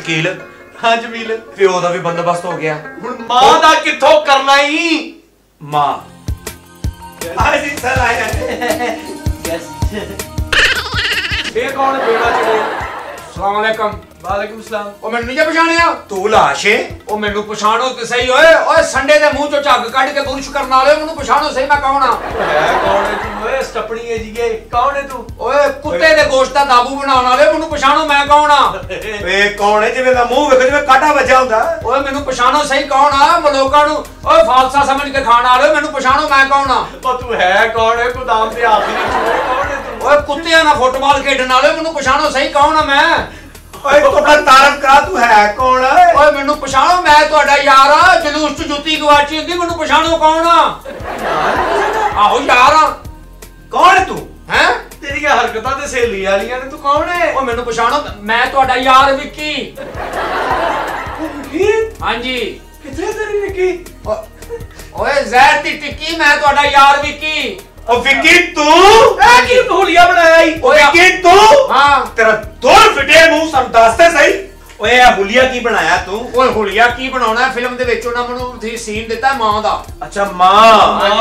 शकील हाँ जमील प्यो दा भी बंदोबस्त हो गया हुण मां दा कित्थों करना ही मां जी सर आए यस ये कौन बेड़ा चढ़े अस्सलाम वालेकुम वालेकुम सलाम ओ मैनू नहीं पछाणिया तू लाश है ओ मैनू पछाणो ते सही ओए ओए संडे दे मुंह चो झग कढ के बुरश करन वाले मैनू पछाणो सही मैं कौन हां है कौन है तू ओए स्टपनी है जी के कौन है तू ओए कुत्ते दे गोश्त दा दाबू बनाउण वाले मैनू पछाणो मैं कौन हां ए कौन है जिवें दा मुंह वेख जिवें काटा बजा हुंदा ओए मैनू पछाणो सही कौन हां मलोका नु ओए फालसा समझ के खाण वाले मैनू पछाणो मैं कौन हां ओ तू है कौन है गोदाम दे आखिरी चूहे कौन है तू ओए कुत्तियां ना फुटबॉल खेडण वाले मैनू पछाणो सही कौन हां मैं ओए तू अपना तारफ करा तू है कौन है ओए मैनू पछाणो मैं तुहाडा यार हां जलूस च जुत्ती गवाची हुंदी मैनू पछाणो कौन हां आहो यार हां कौन है तू हैं तेरी क्या हरकतां ते सहेली वालियां ने तू कौन है ओ मैनू पछाणो मैं तुहाडा यार विक्की विक्की हां जी किथे तेरी विक्की ओए जहर दी टिक्की मैं तुहाडा यार विक्की ओ विक्की तू ए की भूलिया बनाया ही ओ विक्की तू हां तेरा दौर फिटे मुंह सन दसते सही ओए आ हुलिया की बनाया तू ओए हुलिया की बनाउणा है फिल्म दे विच उन्हां मैनू थी सीन दित्ता मां दा अच्छा मां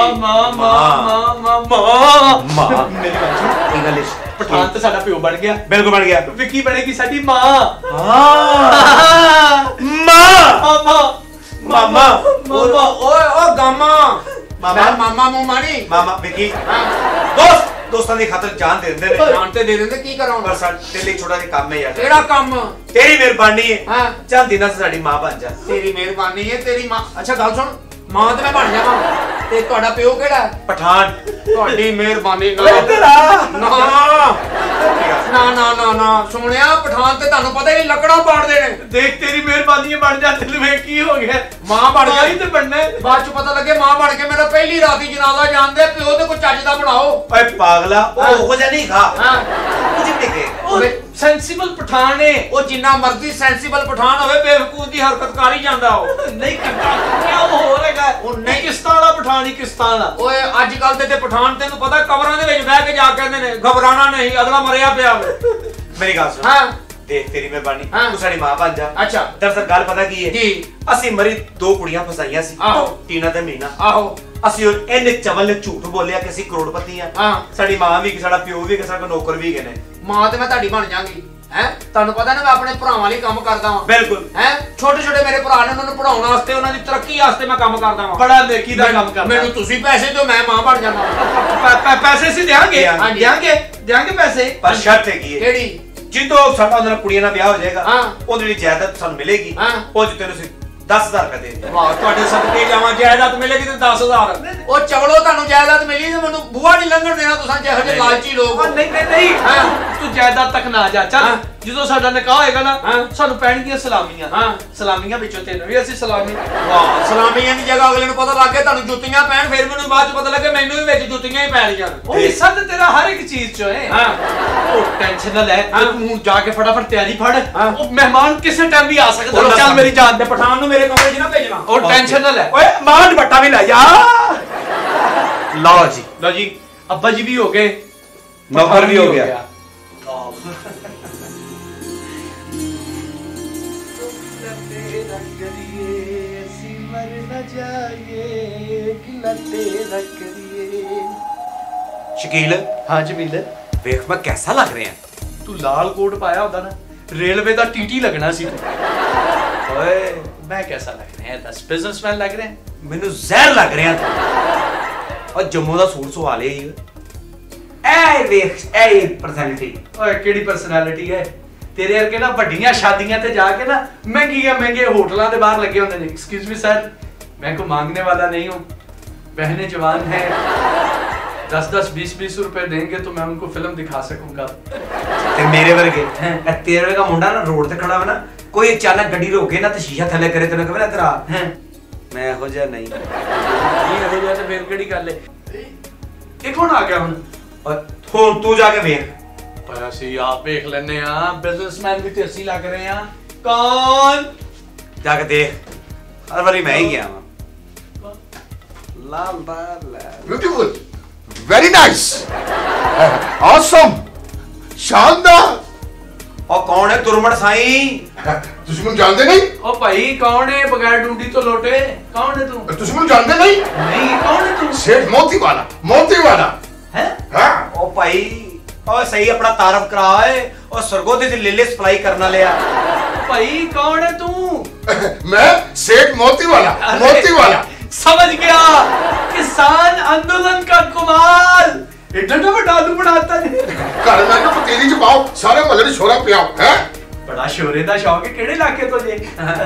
मां मेरी बात सुन इंग्लिश पठान ते साडा पियो बन गया बिल्कुल बन गया विक्की बनेगी साडी मां हां मां मामा मामा ओए ओ गामा मामा मामा मुमानी मामा विक्की हां दोस्तां दी खातर जान दे दिंदे ने जान ते दे देंदे की करां पर तेरे लिए छोटा सा काम है यार केड़ा काम तेरी मेहरबानी है हां चल दिना से साडी मां बन जा तेरी मेहरबानी है तेरी मां अच्छा गल सुन मां ते मैं बन जावां ते तुहाडा पियो केड़ा है पठान तुहाडी मेहरबानी ओए इधर आ ना ना ना ना ना सोनिया पठान ते तानू पता ही लकड़ा पाड़ देने देख तेरी मेहरबानी बन जा दिल में की हो गया मां बन गई ते बनना बाद च पता लगे मां बन के मेरा पहली राती जनाजा जानदे पियो ते कोई चज दा बनाओ ओए पागला ओ हो जा नहीं खा हां कुछ भी के ओए सेंसिबल पठान है ओ जिन्ना मर्जी सेंसिबल पठान होवे बेवकूफ दी हरकत कर ही जांदा ओ नहीं करता क्या हो रहेगा ओ नहीं किस्तां वाला पठान ही किस्तां वाला ओए ਅੱਜ ਕੱਲ ਦੇ ਪਠਾਨ ਤੈਨੂੰ ਪਤਾ ਕਬਰਾਂ ਦੇ ਵਿੱਚ ਬਹਿ ਕੇ ਜਾ ਕਹਿੰਦੇ ਨੇ ਘਬਰਾਣਾ ਨਹੀਂ ਅਗਲਾ ਮਰਿਆ ਪਿਆ ਵੇ मेरी गल सुन हां देख तेरी मेहरबानी हाँ। तू साडी मां बन जा अच्छा दरअसल गल पता की है जी ਅਸੀਂ ਮਰੀ ਦੋ ਕੁੜੀਆਂ ਫਸਾਈਆਂ ਸੀ ਆਹੋ। ਟੀਨਾ ਤੇ ਮੀਨਾ ਆਹੋ ਅਸੀਂ ਉਹ ਇਹਨੇ ਚਵਲ ਨੇ ਝੂਠ ਬੋਲਿਆ ਕਿ ਅਸੀਂ ਕਰੋੜਪਤੀ ਆ ਹਾਂ ਸਾਡੀ ਮਾਂ ਵੀ ਕਿ ਸਾਡਾ ਪਿਓ ਵੀ ਕਿ ਸਾਡਾ ਨੌਕਰ ਵੀ ਕਿ ਨੇ ਮਾਂ ਤੇ ਮੈਂ ਤੁਹਾਡੀ ਬਣ ਜਾਗੀ ਹੈ ਤੁਹਾਨੂੰ ਪਤਾ ਨਾ ਮੈਂ ਆਪਣੇ ਭਰਾਵਾਂ ਲਈ ਕੰਮ ਕਰਦਾ ਵਾਂ ਬਿਲਕੁਲ ਹੈ ਛੋਟੇ ਛੋਟੇ ਮੇਰੇ ਭਰਾ ਨੇ ਉਹਨਾਂ ਨੂੰ ਪੜਾਉਣ ਵਾਸਤੇ ਉਹਨਾਂ ਦੀ ਤਰੱਕੀ ਵਾਸਤੇ ਮੈਂ ਕੰਮ ਕਰਦਾ ਵਾਂ बड़ा नेकी दा काम करना ਮੈਨੂੰ ਤੁਸੀਂ ਪੈਸੇ ਦਿਓ ਮੈਂ ਮਾਂ ਬਣ ਜਾਵਾਂ पैसे से देंगे ਹਾਂਜੀ। देंगे पैसे ਪਰ ਸ਼ਰਤ ਹੈਗੀ ਹੈ ਕਿਹੜੀ ਜਿੱਦੋਂ ਸਾਡਾ ਉਹਨਾਂ ਨਾਲ ਕੁੜੀਆਂ ਨਾਲ ਵਿਆਹ ਹੋ ਜਾਏਗਾ ਹਾਂ। ਉਹ ਜਿਹੜੀ ਜਾਇਦਾਦ ਸਾਨੂੰ ਮਿਲੇਗੀ ਹਾਂ। ਉਹ ਚ ਤੈਨੂੰ ਅਸੀਂ 10000 ਰੁਪਏ ਦੇ ਦਿਆਂਗੇ ਵਾਹ ਤੁਹਾਡੇ ਸਦਕੇ ਜਾਵਾਂ ਜਾਇਦਾਦ ਮਿਲੇਗੀ ਤੇ 10000 ਉਹ ਚਵਲੋ ਤੁਹਾਨੂੰ ਜਾਇਦਾਦ ਮਿਲੀ ਤੇ ਮੈਨੂੰ ਬੂਹਾ ਨਹੀਂ ਲੰਘਣ ਦੇਣਾ ਤੁਸੀਂ ਜਿਹੋ ਜਿਹੇ ਲਾਲਚੀ ਲੋਕ नहीं हाँ। तू जायदाद तक ना जा चल हाँ। ਜਦੋਂ ਸਾਡਾ ਨਿਕਾਹ ਹੋਏਗਾ ਨਾ हाँ। ਸਾਨੂੰ ਪੈਣਗੀਆਂ ਸਲਾਮੀਆਂ ਹਾਂ ਸਲਾਮੀਆਂ ਵਿੱਚੋਂ ਤੈਨੂੰ ਵੀ ਅਸੀਂ ਸਲਾਮੀ ਵਾਹ ਸਲਾਮੀਆਂ ਦੀ ਜਗ੍ਹਾ ਅਗਲੇ ਨੂੰ ਪਤਾ ਲੱਗ ਗਿਆ ਤੁਹਾਨੂੰ ਜੁੱਤੀਆਂ ਪੈਣ ਫਿਰ ਮੈਨੂੰ ਬਾਅਦ ਚ ਪਤਾ ਲੱਗੇ ਮੈਨੂੰ ਵੀ ਵਿੱਚ ਜੁੱਤੀਆਂ ਹੀ ਪੈ ਰਹੀਆਂ ਉਹ ਹਿੱਸਾ ਤੇ ਤੇਰਾ ਹਰ ਇੱਕ ਚੀਜ਼ ਚ ਹੈ ਹਾਂ ਉਹ ਟੈਨਸ਼ਨ ਨਾ ਲੈ हाँ। ਤੂੰ ਹੁਣ ਜਾ ਕੇ ਫਟਾਫਟ ਤਿਆਰੀ ਫੜ हाँ। ਉਹ ਮਹਿਮਾਨ ਕਿਸੇ ਟਾਈਮ ਵੀ ਆ ਸਕਦਾ ਉਹ ਚੱਲ ਮੇਰੀ ਜਾਨ ਤੇ ਪਠਾਨ ਨੂੰ ਮੇਰੇ ਕਮਰੇ 'ਚ ਨਾ ਭੇਜਣਾ ਉਹ ਟੈਨਸ਼ਨ ਨਾ ਲੈ ਓਏ ਮਾਂ ਦੁਪੱਟਾ ਵੀ ਲੈ ਜਾ ਲਓ ਜੀ ਲਓ ਜੀ ਅੱਬਾ ਜੀ ਵੀ ਹੋ ਗਏ ਨੌਕਰ ਵੀ ਹੋ ਗਿਆ शकील हाँ जमील देख मैं कैसा लग रहा है तू लाल कोट पाया होता ना रेलवे का टीटी लगना सी ओए मैं कैसा लग रहा है 10 बिजनेसमैन लग रहे हैं मैनू जहर लग रहा था और जम्मू का सूट सवा लिया ए देख ए पर्सनैलिटी ओए केड़ी पर्सनैलिटी है तेरे वर्गे ना बड़ियां शादियां ते जाके ना महंगे होटलों के बाहर लगे होंगे एक्सक्यूज मी सर मैं को मांगने वाला नहीं हूँ बहनें जवान हैं 10-10 20-20 रुपए देंगे तो मैं उनको फिल्म दिखा सकूंगा ते मेरे वर्गे तेरे वर्गा मुंडा ना रोड ते खड़ा हो ना कोई अचानक गड्डी रोके ना ते शीशा थले करे तेने कहे ना इधर आ मैं हो जा नहीं ये हो जाए तो फिर केड़ी गल है ये कौन आ गया हुन और तू जाके देख पर ਅਸੀਂ आप देख लेने हां बिजनेसमैन भी ते ਅਸੀਂ लग रहे हैं कौन जाके देख हर बारी मैं ही गया हूं लाल बाल ब्यूटीफुल वेरी नाइस ऑसम शानदार और कौन है तुरमड़ साई? ਤੁਸੀਂ ਮੈਨੂੰ ਜਾਣਦੇ ਨਹੀਂ? ओ भाई कौन है बगैर ढूंढी तो लोटे? कौन है तू? ਤੁਸੀਂ ਮੈਨੂੰ ਜਾਣਦੇ ਨਹੀਂ? नहीं कौन है तू? ਸੇਠ ਮੋਤੀ ਵਾਲਾ है? ਹਾਂ ओ भाई ओ सही अपना तारफ करा है और सरगोदे से ले सप्लाई करना लिया। भाई कौन है तू? मैं सेठ मोती वाला समझ गया, किसान आंदोलन का कुमार। इतना बड़ा आलू बनाता है। घर में तो पतीली च पाओ, सारे महल्ले च शोरा पिया है। बड़ा शोरे दा शौक है, केड़े इलाके तो जे?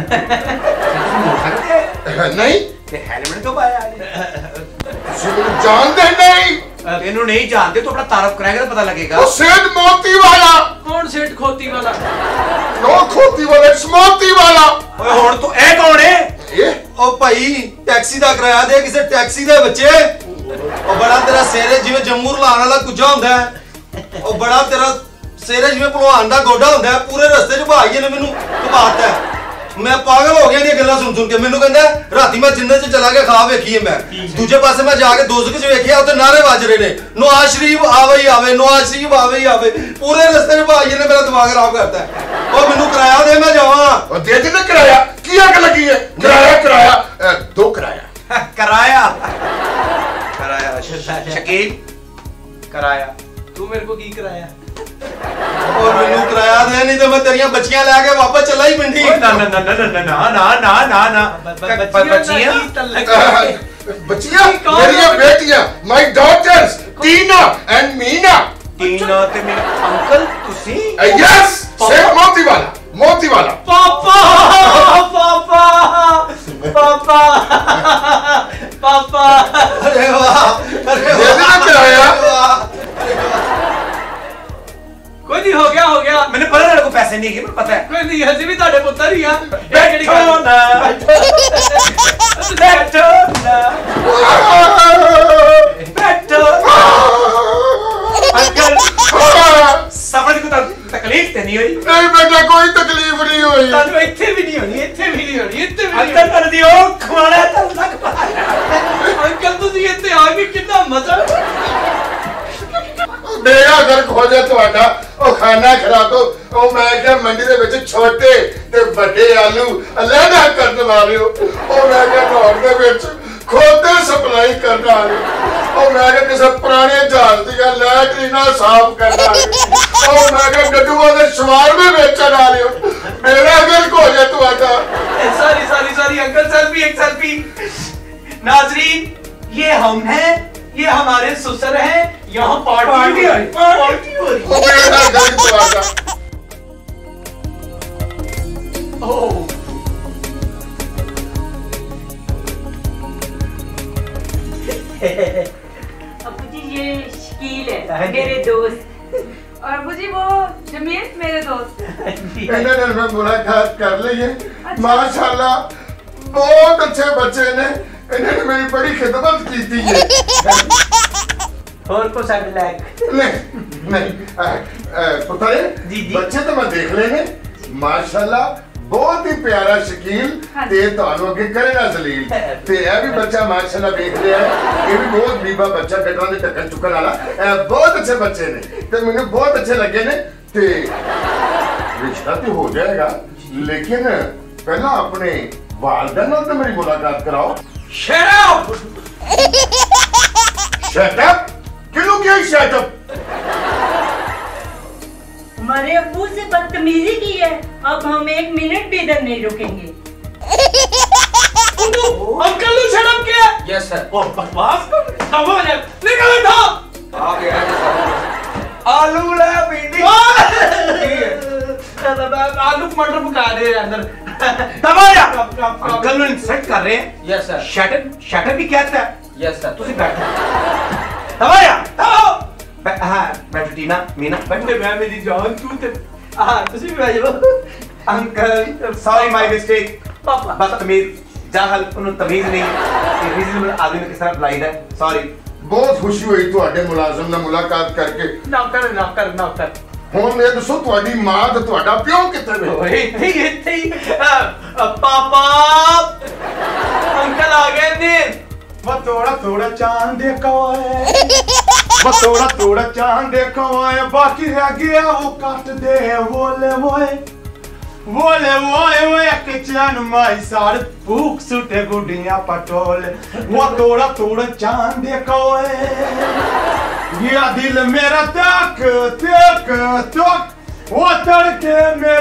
नहीं ते हेलमेट तो पाया ਤੁਸੀਂ ਮੈਨੂੰ ਜਾਣਦੇ नहीं? तेनू नहीं जानते तो अपना तारफ कराएगा तो पता लगेगा। वो सेठ मोती वाला। कौन सेठ खोती वाला? नो खोती वाला, मोती वाला। ओए हुण तू ए कौन है? ये ओ भाई टैक्सी दा किराया दे किसे टैक्सी दे बच्चे। ओ बड़ा तेरा सिर है जिवें जम्मू लाण वाला कुजा हुंदा है। ओ बड़ा तेरा सिर है जिवें भलवान दा गोडा हुंदा है। पूरे रस्ते च भाई ने मेनू कबाता है। मैं पागल हो गया दी गल्लां सुन के। मेनू कहंदा राती मैं जिन्ने च चला के खा वेखी है। मैं दूजे पासे मैं जाके दोजख च वेखिया उत्ते नारे बज रहे ने नवाज शरीफ आवे ही आवे, नवाज शरीफ आवे ही आवे। पूरे रस्ते च भाई ने मेरा दिमाग खराब करता है। ओ मेनू किराया दे मैं जावां। और दे दे किराया की अग लगी है? किराया दो किराया कराया शकील कराया। तू मेरे को की कराया? और मेनू किराया दे नहीं तो मैं तेरियां बच्चियां लेके वापस चला ही पिंडी। ना ना ना ना ना ना ना ना ना बच्चियां बच्चियां मेरी बेटियां, my daughters Tina and Meena. Tina ते मेरा अंकल तुसी? यस सेठ मोती वाला। पापा पापा पापा पापा। अरे वाह अरे दे दे किराया। कोई नहीं, हो गया। मैंने पता तेरे को पैसे नहीं है, पता है। कोई नहीं, हजी भी ताड़े पुत्तर ही आ। बैठो ना बैठो अंकल समझ को तकलीफ ते नहीं हुई? नहीं बेटा कोई तकलीफ नहीं हुई। तानू इत्थे भी नहीं होनी। अंकल कर दियो खवाना तब तक अंकल तुसी इत्थे आ के कितना मजा। मेरा घर खोजे ਤੁਹਾਡਾ ਉਹ ਖਾਣਾ ਖਰਾ ਦੋ। ਉਹ ਮੈਂ ਕਿਹਾ ਮੰਡੀ ਦੇ ਵਿੱਚ ਛੋਟੇ ਤੇ ਵੱਡੇ ਆਲੂ ਅਲੱਗਾ ਕਰਨ ਵਾਲੇ ਹੋ। ਉਹ ਮੈਂ ਕਿਹਾ ਲਾਹੌਰ ਦੇ ਵਿੱਚ ਖੋਦੇ ਸਪਲਾਈ ਕਰਨ ਵਾਲੇ। ਉਹ ਮੈਂ ਕਿਹਾ ਕਿਸੇ ਪੁਰਾਣੇ ਜਹਾਜ਼ ਦੀਆਂ ਲੈਟਰੀਨਾਂ ਸਾਫ਼ ਕਰਨ ਵਾਲੇ। ਉਹ ਮੈਂ ਕਿਹਾ ਗੱਡੂਆਂ ਦੇ ਸ਼ਵਾਰਮੇ ਵੇਚਣ ਵਾਲੇ ਹੋ। ਮੇਰਾ घर खोजे ਤੁਹਾਡਾ। सॉरी अंकल, एक सेल्फी। नाजरीन ये हम हैं, ये हमारे ससुर हैं। यहाँ पार्टी हो रही। ਉਹ ਮੇਰਾ घर ਤੁਹਾਡਾ। अबू जी ये शकील है मेरे दोस्त, और अबू जी वो जमील मेरे दोस्त। इन्होंने मैं मुलाकात कर ली है। माशाल्लाह बहुत अच्छे बच्चे ने। इन्होंने मेरी बड़ी खिदमत की थी है। और को साइड लैग नहीं पुत्र जी। बच्चे तो मैं देख लेने माशाल्लाह बहुत ही प्यारा शकील ते ਤੁਹਾਨੂੰ ਅੱਗੇ ਕਰੇਗਾ ਜ਼ਲੀਲ ਤੇ ਇਹ ਵੀ ਬੱਚਾ ਮਾਸ਼ਾਅੱਲਾ ਦੇਖ ਲਿਆ ਇਹ ਵੀ ਬਹੁਤ ਬੀਬਾ ਬੱਚਾ ਗੱਡਾਂ ਦੇ ਢੱਕਣ ਚੁੱਕਣ ਵਾਲਾ ਬਹੁਤ ਅੱਛੇ ਬੱਚੇ ਨੇ ਤੇ ਮੈਨੂੰ ਬਹੁਤ ਅੱਛੇ ਲੱਗੇ ਨੇ ਤੇ ਰਿਸ਼ਤਾ ਤੇ ਹੋ ਜਾਏਗਾ ਲੇਕਿਨ ਪਹਿਲਾਂ ਆਪਣੇ ਵਾਲਿदैन ਨਾਲ ਤਾਂ ਮੇਰੀ ਮੁਲਾਕਾਤ ਕਰਾਓ। शट अप क्यों क्या शट अप? हमारे अब्बू से बदतमीजी की है, अब हम 1 मिनट भी इधर नहीं रुकेंगे। अंकल ने शट अप किया? Yes sir. ओ बकवास कर निकल उठो। आ गया आलू ले भिंडी आलू मटर पका दे अंदर। दबाया अंकल ने इंसल्ट कर रहे हैं। Yes sir. शट अप भी कहता है। Yes sir. तुसी बैठो दबाया हाँ बैठो टीना मीना बंदे मैं मेरी जान तू ते हां तुसी भी आ जाओ। Uncle sorry my mistake. पापा बदतमीज जाहल उन्हें तमीज नहीं कि रीजनेबल आदमी ने किस तरह बुलाईदा है। सॉरी। बहुत खुशी हुई ਤੁਹਾਡੇ ਮੁਲਾਜ਼ਮ ਨਾਲ ਮੁਲਾਕਾਤ ਕਰਕੇ। नौकर ਹੁਣ ਇਹ ਦੱਸੋ ਤੁਹਾਡੀ ਮਾਂ ਤੇ ਤੁਹਾਡਾ ਪਿਓ ਕਿੱਥੇ ਨੇ? ओए इत्थे ही पापा अंकल आ गए ने। वो थोड़ा चांद देखा है थोड़ा थोड़ा चांद देखो आए बाकी रह गया वो काट दे बोले वोए एक चैन माई साड़ भूख सुटे गुडिया पटोले वो थोड़ा थोड़ा चांद देखो गया दिल मेरा तक वो तड़के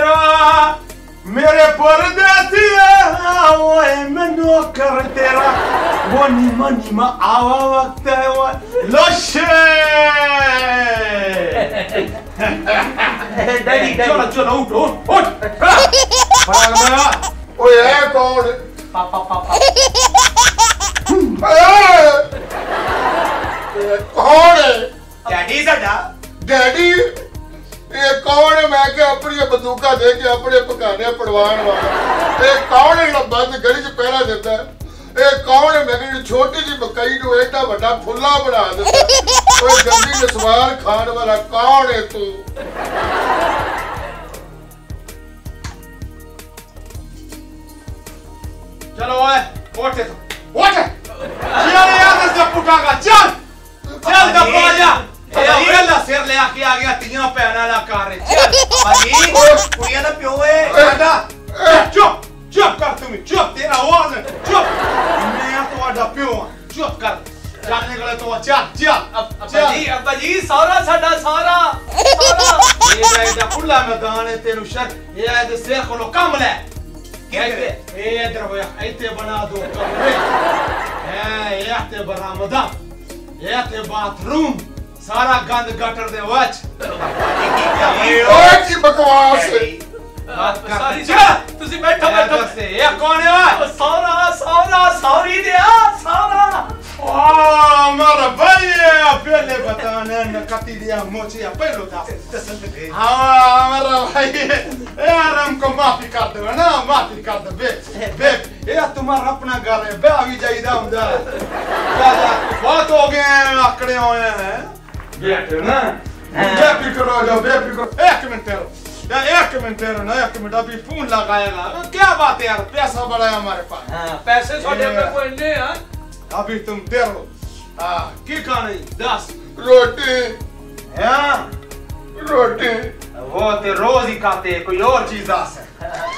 मेरे परदेसी ओए मैं नौकर तेरा वो नीमा आवा वक्त है वो लोशे डैडी चलो उठ भाग मेरा ओए है कौन पापा कौन है डैडी साडा डैडी ये कौन है मैं के अपनी बंदूका दे के अपने पकाने पड़वान वाला ये कौन है जो बंद गली च पहरा देता है ये कौन है मैं के छोटी सी मकई नु एडा बड़ा फुल्ला बना देता ओए गंदी नसवार खान वाला कौन है तू चलो ओए उठ यार से पुटागा चल दबा जा ये ला सिर ले आके आ गया तियां पैना ला कर चल भाजी कुड़िया दा प्यो है साडा चुप कर तुम चुप तेरा आवाज है चुप मैं तुम्हारा प्यो चुप कर चल निकले तो चल अब्बा जी सारा साडा सारा ये दा खुला मैदान है तेरू शर ये दे से खोलो काम ले ये इधर वो ऐते बना दो कमरे ये ते बरामदा ये ते बाथरूम सारा गंद गटर दे वच ओए की बकवास है बात कर तुसी बैठो से ये कौन है सारा सॉरी दिया सारा मेरा भाई पहले बताने न कती दिया मोचिया पहले था हाँ मेरा भाई यार हमको माफी कर दो ना माफी कर दो बे ये तुम्हारा अपना घर है बे अभी जाइदा उधर बहुत हो गए आंकड़े हुए हैं बैठो ना बेफिक्र हो जाओ बेफिक्र एक मिनट अभी फोन लगाएगा क्या बात है यार पैसा बड़ा है हमारे पास पैसे छोड़े पे कोई नहीं है अभी तुम दे लो की खाने 10 रोटी हाँ रोटी वो ते रोज ही खाते कोई और चीज आ